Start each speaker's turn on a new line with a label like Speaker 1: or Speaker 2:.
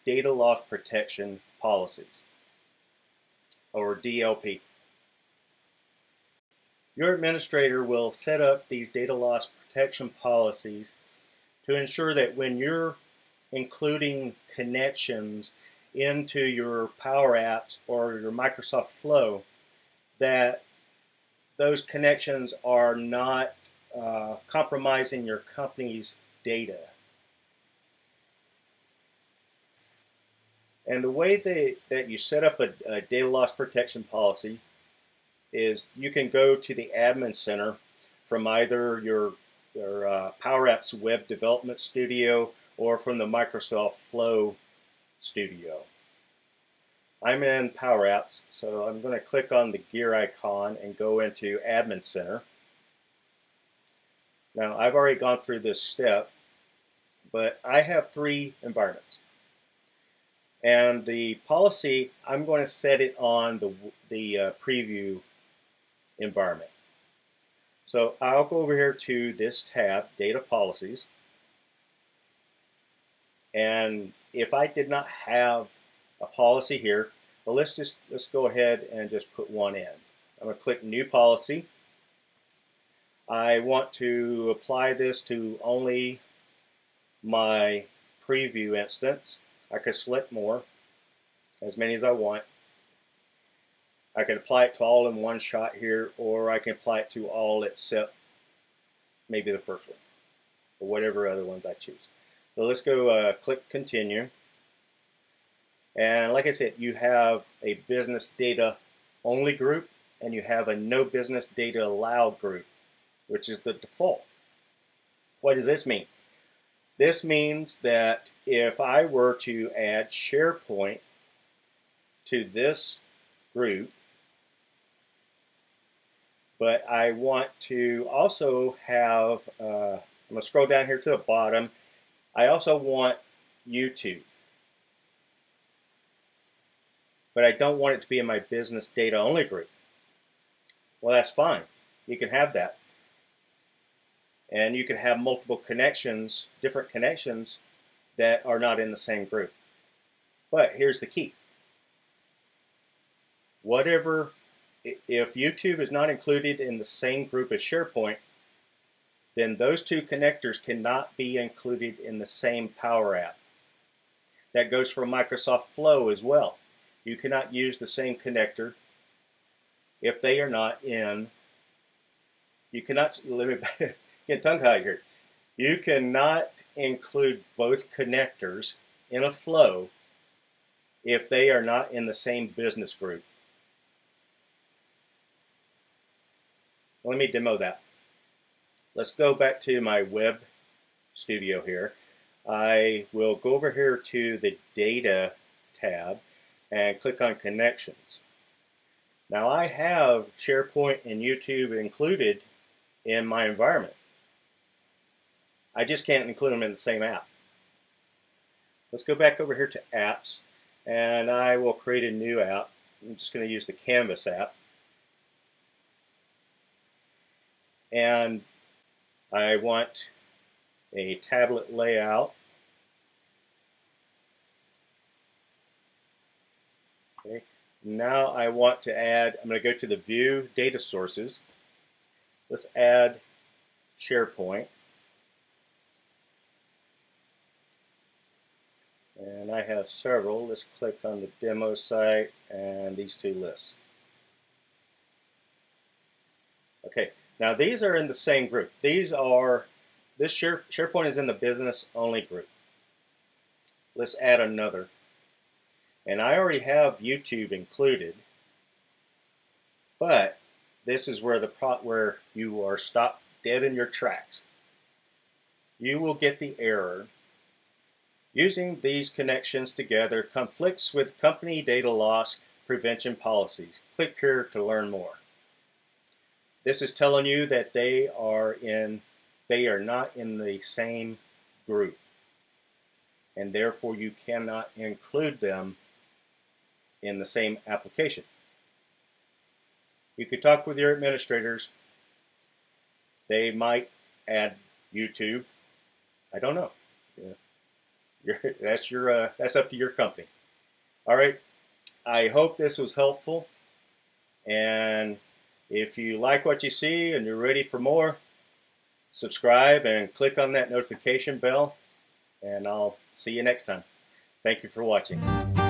Speaker 1: data loss protection policies, or DLP. Your administrator will set up these data loss protection policies to ensure that when you're including connections into your Power Apps or your Microsoft Flow, that those connections are not compromising your company's data. And the way that you set up a data loss protection policy is you can go to the Admin Center from either your Power Apps Web Development Studio or from the Microsoft Flow Studio. I'm in Power Apps, so I'm going to click on the gear icon and go into Admin Center. Now, I've already gone through this step, but I have 3 environments. And the policy, I'm going to set it on the preview environment. So I'll go over here to this tab, Data Policies. And if I did not have a policy here, well, let's go ahead and just put one in. I'm going to click New Policy. I want to apply this to only my preview instance. I could select more, as many as I want. I can apply it to all in one shot here, or I can apply it to all except maybe the first one, or whatever other ones I choose. So let's go click Continue. And like I said, you have a business data only group, and you have a no business data allowed group, which is the default. What does this mean? This means that if I were to add SharePoint to this group, but I want to also have, I'm going to scroll down here to the bottom, I also want YouTube. But I don't want it to be in my business data only group. Well, that's fine. You can have that. And you can have multiple connections, different connections that are not in the same group. But here's the key. If YouTube is not included in the same group as SharePoint, then those 2 connectors cannot be included in the same Power App. That goes for Microsoft Flow as well. You cannot use the same connector if they are not in, you cannot, let me get tongue-tied here. You cannot include both connectors in a flow if they are not in the same business group. Let me demo that. Let's go back to my web studio here. I will go over here to the Data tab and click on Connections. Now I have SharePoint and YouTube included in my environment. I just can't include them in the same app. Let's go back over here to Apps, and I will create a new app. I'm just going to use the Canvas app. And I want a tablet layout. Okay. Now I want to add, I'm going to go to the View Data Sources. Let's add SharePoint. And I have several. Let's click on the demo site and these 2 lists. Okay, now these are in the same group. This SharePoint is in the business only group. Let's add another. And I already have YouTube included, but this is where where you are stopped dead in your tracks. You will get the error. Using these connections together conflicts with company data loss prevention policies. Click here to learn more. This is telling you that they are not in the same group, and therefore you cannot include them in the same application. You could talk with your administrators. They might add YouTube. I don't know. Yeah. That's up to your company. All right. I hope this was helpful. And if you like what you see and you're ready for more, subscribe and click on that notification bell. And I'll see you next time. Thank you for watching.